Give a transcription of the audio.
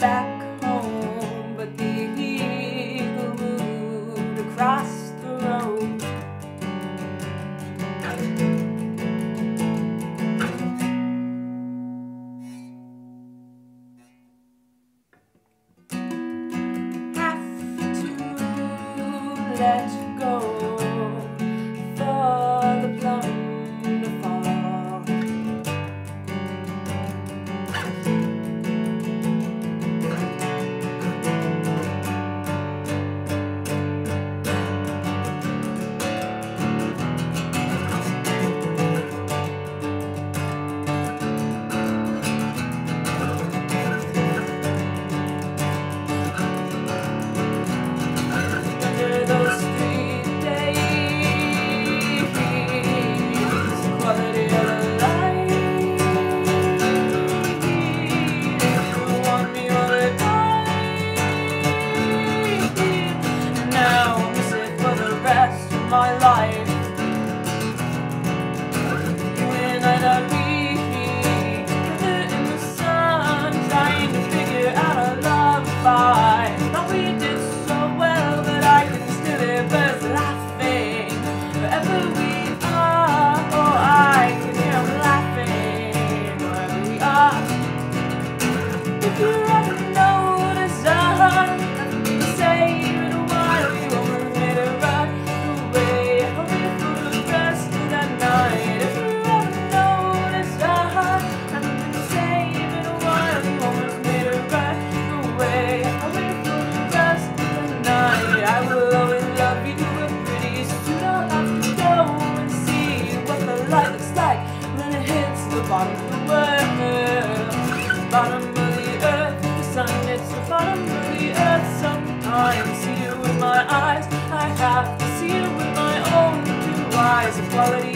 back home, but the eagle moved across the road. Let go for the plum to fall. Those 3 days, quality of life. You want me all the time. Now I'm missing for the rest of my life. You and I together in the sun, trying to figure out a lullaby. Thought we did so well that I can still hear birds laughing wherever we are. Oh, I can hear them laughing wherever we are. If you ever notice I'm saving a while, you almost made it right away. I'll be for the rest of that night. If you ever notice I'm saving a while, you almost made it right away. I'll be for the rest of the night. I will always love you, but pretty soon I'll have to go and see what the light looks like when it hits the bottom of the world. Bottom of the earth, the sun hits the bottom of the earth. Sometimes see it with my eyes, I have to see it with my own 2 eyes. Equality